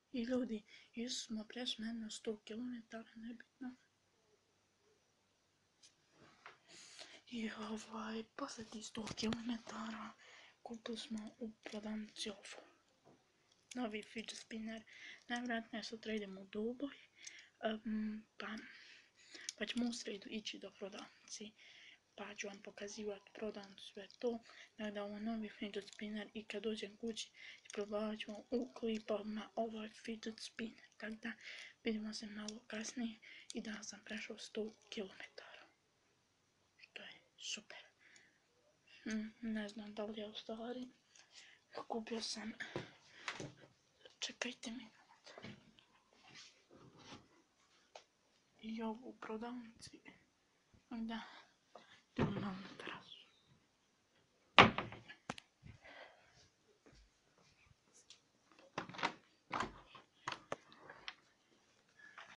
I ljudi, išli smo prešli jedno 100 km, nebitno. I posle tih 100 km kupili smo u prodavnici ovo. Novi fidget spinner. Najvjerojatnije sutra idemo u Duboj, pa ćemo u srijedu ići do prodavnici, pa ću vam pokazivati prodavnicu, sve to. Dakle, ovo je novi fidget spinner i kad dođem kući isprobavat ću u klipovima ovaj fidget spinner. Tako da vidimo se malo kasnije i danas sam prešao 100 km. Što je super. Ne znam da li je u stvari. Kupio sam... Čekajte mi. I ovo u prodavnici. Da,